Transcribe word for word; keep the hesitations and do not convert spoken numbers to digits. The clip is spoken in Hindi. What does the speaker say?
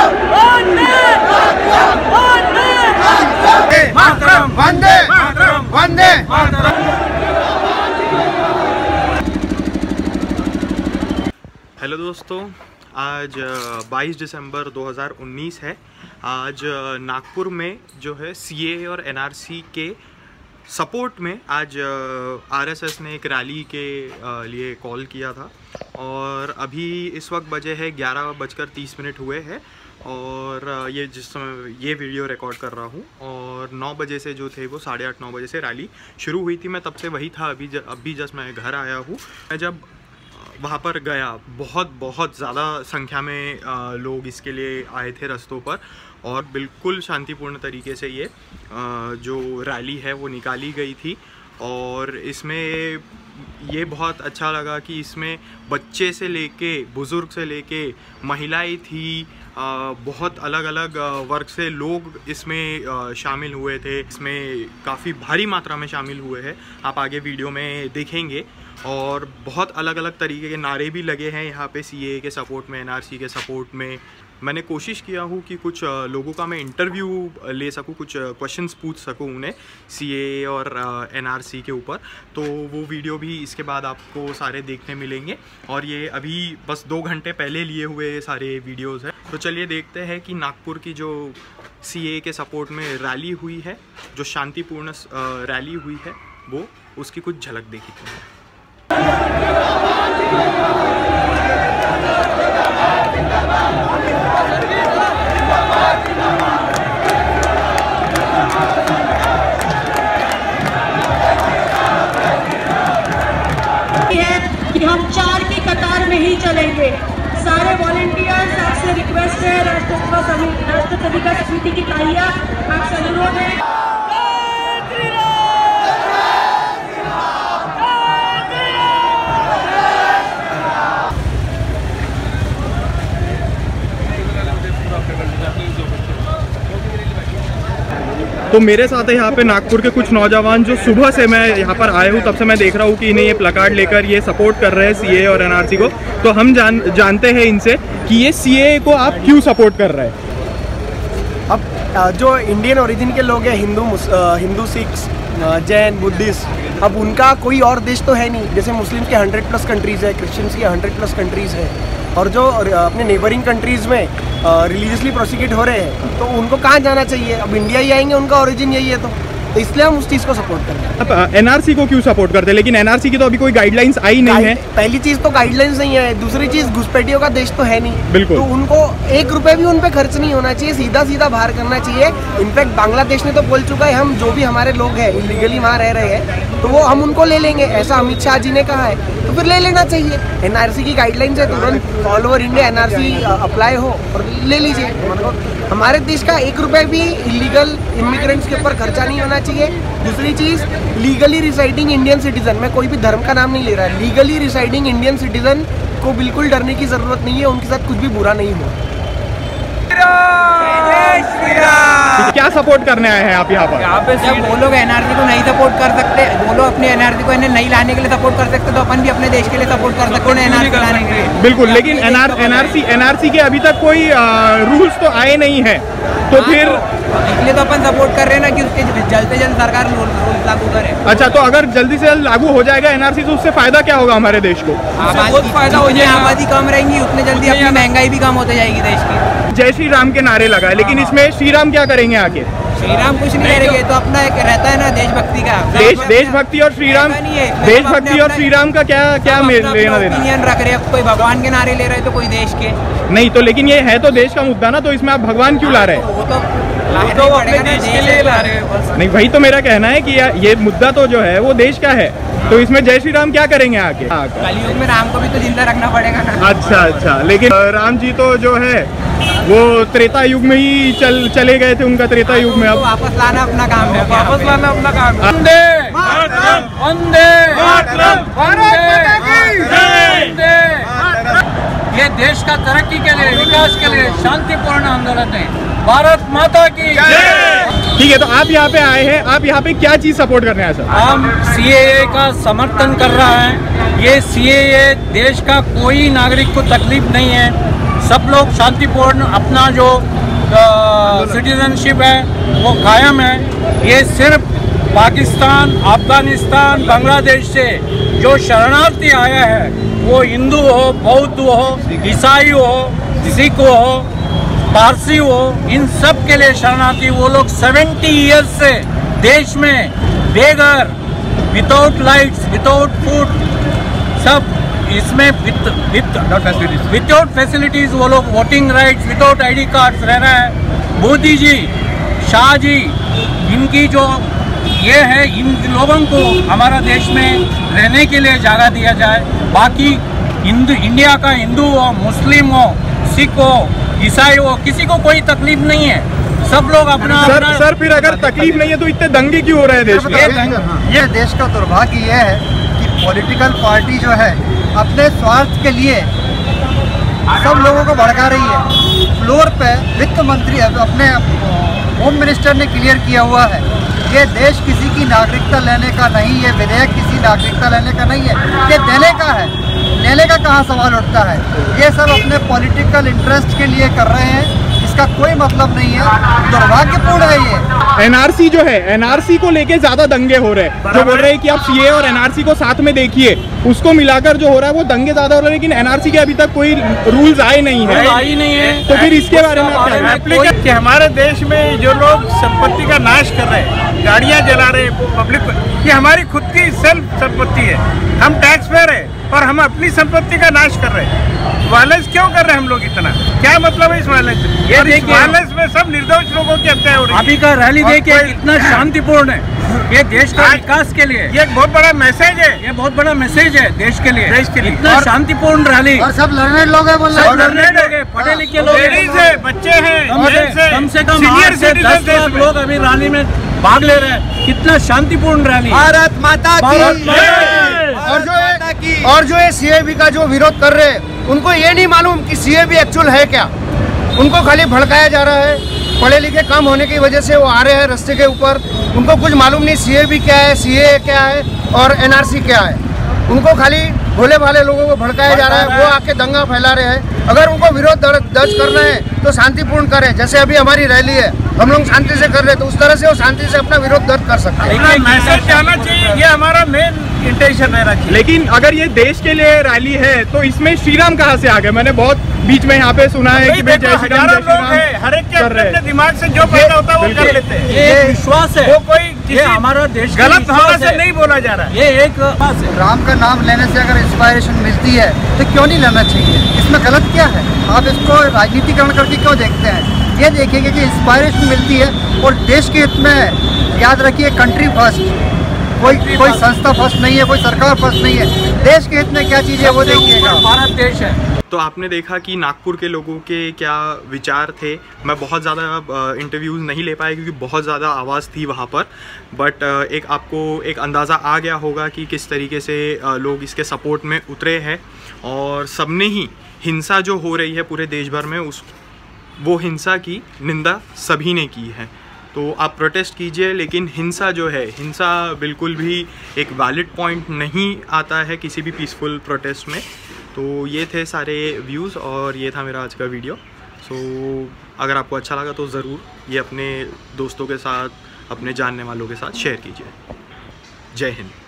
मातरम, वंदे मातरम, वंदे मातरम। हेलो दोस्तों, आज बाईस दिसंबर दो हज़ार उन्नीस है। आज नागपुर में जो है सीए और एनआरसी के सपोर्ट में आज आरएसएस ने एक रैली के लिए कॉल किया था और अभी इस वक्त बजे है ग्यारह बजकर तीस मिनट हुए हैं और ये जिस समय ये वीडियो रिकॉर्ड कर रहा हूँ और नौ बजे से जो थे वो साढ़े आठ नौ बजे से रैली शुरू हुई थी। मैं तब से वही था, अभी ज, अभी जस्ट मैं घर आया हूँ। मैं जब वहाँ पर गया बहुत बहुत ज़्यादा संख्या में आ, लोग इसके लिए आए थे रस्तों पर और बिल्कुल शांतिपूर्ण तरीके से ये आ, जो रैली है वो निकाली गई थी। और इसमें ये बहुत अच्छा लगा कि इसमें बच्चे से लेके बुज़ुर्ग से लेके महिलाएं थी, आ, बहुत अलग अलग वर्ग से लोग इसमें आ, शामिल हुए थे। इसमें काफ़ी भारी मात्रा में शामिल हुए हैं, आप आगे वीडियो में देखेंगे। और बहुत अलग अलग तरीके के नारे भी लगे हैं यहाँ पे सीए के सपोर्ट में, एनआरसी के सपोर्ट में। मैंने कोशिश किया हूँ कि कुछ लोगों का मैं इंटरव्यू ले सकूँ, कुछ क्वेश्चंस पूछ सकूँ उन्हें सीए और एनआरसी के ऊपर। तो वो वीडियो भी इसके बाद आपको सारे देखने मिलेंगे और ये अभी बस दो घंटे पहले लिए हुए सारे वीडियोज़ हैं। तो चलिए देखते हैं कि नागपुर की जो सीए के सपोर्ट में रैली हुई है, जो शांतिपूर्ण रैली हुई है, वो उसकी कुछ झलक देखी है। कि हम चार की कतार में ही चलेंगे। सारे वॉलंटियर्स, आपसे रिक्वेस्ट है, राष्ट्र सेविका समिति की तालियां आपसे अनुरोध है। तो मेरे साथ है यहाँ पे नागपुर के कुछ नौजवान जो सुबह से मैं यहाँ पर आया हूँ तब से मैं देख रहा हूँ कि इन्हें ये प्लकार्ड लेकर ये सपोर्ट कर रहे हैं सीए और एनआरसी को। तो हम जान जानते हैं इनसे कि ये सीए को आप क्यों सपोर्ट कर रहे हैं। अब जो इंडियन ओरिजिन के लोग हैं, हिंदू हिंदू सिख्स, जैन, बुद्धिस्ट, अब उनका कोई और देश तो है नहीं। जैसे मुस्लिम्स के हंड्रेड प्लस कंट्रीज़ है, क्रिश्चियंस की हंड्रेड प्लस कंट्रीज़ है और जो अपने नेबरिंग कंट्रीज़ में रिलीजियसली प्रोसिक्यूट हो रहे हैं, तो उनको कहाँ जाना चाहिए? अब इंडिया ही आएंगे, उनका ओरिजिन यही है। तो तो इसलिए हम उस चीज़ को सपोर्ट करते हैं। अब एनआरसी को क्यों सपोर्ट करते हैं? लेकिन एनआरसी की तो अभी कोई गाइडलाइंस आई नहीं है। पहली चीज़ तो गाइडलाइंस नहीं है, दूसरी चीज़ घुसपैठियों का देश तो है नहीं। बिल्कुल। तो उनको एक रुपये भी उन पे खर्च नहीं होना चाहिए, सीधा सीधा बाहर करना चाहिए। इनफैक्ट बांग्लादेश ने तो बोल चुका है, हम जो भी हमारे लोग हैं इलीगली वहाँ रह रहे हैं तो वो हम उनको ले लेंगे, ऐसा अमित शाह जी ने कहा है, तो फिर ले लेना चाहिए। एनआरसी की गाइडलाइंस है, तुरंत all over India NRC apply हो और ले लीजिए। मतलब हमारे देश का एक रुपये भी इलीगल इमिग्रेंट्स के ऊपर खर्चा नहीं होना चाहिए। दूसरी चीज़, लीगली रिसाइडिंग इंडियन सिटीजन, मैं कोई भी धर्म का नाम नहीं ले रहा, लीगली रिसाइडिंग इंडियन सिटीजन को बिल्कुल डरने की ज़रूरत नहीं है, उनके साथ कुछ भी बुरा नहीं हुआ। क्या सपोर्ट करने आए हैं आप यहाँ पर? यहाँ पे जब वो लोग एनआरसी को नहीं सपोर्ट कर सकते, वो लोग अपने एनआरसी को इन्हें नहीं लाने के लिए सपोर्ट कर सकते, तो अपन भी अपने देश के लिए सपोर्ट कर सकते हैं एनआरसी लाने के लिए। बिल्कुल, लेकिन एनआरसी एनआरसी के अभी तक कोई रूल्स तो आए नहीं है, तो फिर इसलिए तो अपन सपोर्ट कर रहे हैं ना कि उसके जल्द से जल्द सरकार रूल्स लागू करे। अच्छा, तो अगर जल्दी से जल्द लागू हो जाएगा एनआरसी तो उससे फायदा क्या होगा हमारे देश को? फायदा हो जाएगा, आबादी कम रहेंगी, उतने जल्दी अपनी महंगाई भी कम होती जाएगी देश की। जय श्री राम के नारे लगाए, लेकिन इसमें श्री राम क्या करेंगे आगे? श्री राम कुछ नहीं करेंगे, तो अपना एक रहता है ना देशभक्ति का। देश देशभक्ति और श्री राम, देशभक्ति और श्री राम का क्या क्या लेना देना? ओपिनियन रख रहे हैं, कोई भगवान के नारे ले रहे हैं तो कोई देश के नहीं। तो लेकिन ये है तो देश का मुद्दा ना, तो इसमें आप भगवान क्यों ला रहे हैं? वो तो तो अपने देश के लिए ला रहे हैं। नहीं, वही तो मेरा कहना है कि ये मुद्दा तो जो है वो देश का है, तो इसमें जय श्री राम क्या करेंगे आगे? कलयुग में राम को भी तो जिंदा रखना पड़ेगा ना। अच्छा अच्छा, लेकिन राम जी तो जो है वो त्रेता युग में ही चल चले गए थे, उनका त्रेता युग में अब वापस लाना अपना काम है, वापस लाना अपना काम है। वंदे मातरम, वंदे मातरम, वंदे ये देश का तरक्की के लिए, विकास के लिए शांतिपूर्ण आंदोलन है। भारत माता की जय। ठीक है, तो आप यहाँ पे आए हैं, आप यहाँ पे क्या चीज सपोर्ट करने आए सर? हम सीएए का समर्थन कर रहा है। ये सीएए देश का कोई नागरिक को तकलीफ नहीं है, सब लोग शांतिपूर्ण अपना जो सिटीजनशिप है वो कायम है। ये सिर्फ पाकिस्तान, अफगानिस्तान, बांग्लादेश से जो शरणार्थी आया है वो हिंदू हो, बौद्ध हो, ईसाई हो, सिख हो, पारसी हो, इन सब के लिए शरणार्थी। वो लोग सत्तर इयर्स से देश में बेघर, विदाउट लाइट्स, विदाउट फूड, सब इसमें विदाउट फैसिलिटीज वो लोग voting rights, without ID cards रह रहा है। मोदी जी, शाह जी, इनकी जो ये है, इन लोगों को हमारा देश में रहने के लिए जगह दिया जाए। बाकी हिंदू, इंडिया का हिंदू हो, मुस्लिम हो, सिख हो, ईसाई हो, किसी को कोई तकलीफ नहीं है। सब लोग अपना सर अपना सर फिर अगर तकलीफ नहीं है तो इतने दंगे क्यों हो रहे हैं देश में? ये, ये देश का दुर्भाग्य ये है कि पॉलिटिकल पार्टी जो है अपने स्वार्थ के लिए सब लोगों को भड़का रही है। फ्लोर पे वित्त मंत्री अपने होम मिनिस्टर ने क्लियर किया हुआ है, ये देश किसी की नागरिकता लेने का नहीं, ये विधेयक किसी नागरिकता लेने का नहीं है, ये देने का है। लेने का कहाँ सवाल उठता है? ये सब अपने पॉलिटिकल इंटरेस्ट के लिए कर रहे हैं, इसका कोई मतलब नहीं है। दुर्भाग्यपूर्ण है ये। एनआरसी जो है, एनआरसी को लेके ज्यादा दंगे हो रहे हैं, जो बोल रहे हैं कि आप सीए और एनआरसी को साथ में देखिए, उसको मिलाकर जो हो रहा है वो दंगे ज्यादा हो रहे हैं। लेकिन एनआरसी के अभी तक कोई रूल्स आए नहीं है, आई नहीं है। तो फिर इसके बारे में क्या है? कि हमारे देश में जो लोग संपत्ति का नाश कर रहे हैं, गाड़ियां जला रहे हैं पब्लिक को, ये हमारी खुद की सेल्फ संपत्ति है। हम टैक्स पेयर है और हम अपनी संपत्ति का नाश कर रहे हैं। वायलेंस क्यों कर रहे हैं हम लोग इतना? क्या मतलब है इस वायलेंस? ये देखिए, वायलेंस में सब निर्दोष लोगों की हत्या हो रही है। अभी का रैली देखिए कितना शांतिपूर्ण है। ये देश का विकास के लिए ये एक बहुत बड़ा मैसेज है। ये बहुत बड़ा मैसेज है देश के लिए, देश के लिए। इतना शांतिपूर्ण रैली। और सब लर्नेड लोग हैं, बोल रहे सब हैं। लर्नेड लोग हैं, पढ़े लिखे लोग हैं, लेडीज है, बच्चे हैं, कम से जेंट्स हैं, कम से कम सीनियर आठ से सिटीजन दस देश लाख में। लोग अभी रैली में भाग ले रहे हैं। कितना शांतिपूर्ण रैली। भारत माता भारत की माता जय। और जो ये और जो ये सीएबी का जो विरोध कर रहे हैं, उनको ये नहीं मालूम कि सीएबी एक्चुअल है क्या। उनको खाली भड़काया जा रहा है। पढ़े लिखे कम होने की वजह से वो आ रहे हैं रास्ते के ऊपर, उनको कुछ मालूम नहीं सीएबी क्या है, सीए क्या है और एनआरसी क्या है। उनको खाली भोले भाले लोगों को भड़काया जा रहा है, वो आके दंगा फैला रहे हैं। अगर उनको विरोध दर्ज करना है तो शांतिपूर्ण करें, जैसे अभी हमारी रैली है, हम लोग शांति से कर रहे हैं, तो उस तरह से वो शांति से अपना विरोध दर्ज कर सकते हैं। मैसेज जाना चाहिए, ये हमारा मेन इंटेंशन रहना चाहिए। लेकिन अगर ये देश के लिए रैली है तो इसमें श्रीराम कहाँ से आ गए? मैंने बहुत बीच में यहाँ पे सुना है कि भाई जय श्री राम, जय श्री राम है, हर एक के कर रहे अपने हैं। दिमाग से जो पैदा होता है वो कर लेते हैं। ये एक विश्वास है, वो कोई ये हमारा देश का गलत विश्वास भावना से है। नहीं बोला जा रहा है। ये एक विश्वास है। राम का नाम लेने से अगर इंस्पायरेशन मिलती है तो क्यों नहीं लेना चाहिए? इसमें गलत क्या है? आप इसको राजनीतिकरण करके क्यों देखते हैं? ये देखेंगे कि इंस्पायरेशन मिलती है और देश के हित में, याद रखिए, कंट्री फर्स्ट, कोई कोई संस्था फर्स्ट नहीं है, कोई सरकार फर्स्ट नहीं है, देश के हित में क्या चीज़ है वो देखिएगा। भारत देश है। तो आपने देखा कि नागपुर के लोगों के क्या विचार थे। मैं बहुत ज़्यादा इंटरव्यूज़ नहीं ले पाया क्योंकि बहुत ज़्यादा आवाज़ थी वहाँ पर, बट एक आपको एक अंदाज़ा आ गया होगा कि किस तरीके से लोग इसके सपोर्ट में उतरे हैं। और सबने ही हिंसा जो हो रही है पूरे देश भर में, उस वो हिंसा की निंदा सभी ने की है। तो आप प्रोटेस्ट कीजिए, लेकिन हिंसा जो है, हिंसा बिल्कुल भी एक वैलिड पॉइंट नहीं आता है किसी भी पीसफुल प्रोटेस्ट में। तो ये थे सारे व्यूज़ और ये था मेरा आज का वीडियो। सो अगर आपको अच्छा लगा तो ज़रूर ये अपने दोस्तों के साथ, अपने जानने वालों के साथ शेयर कीजिए। जय हिंद।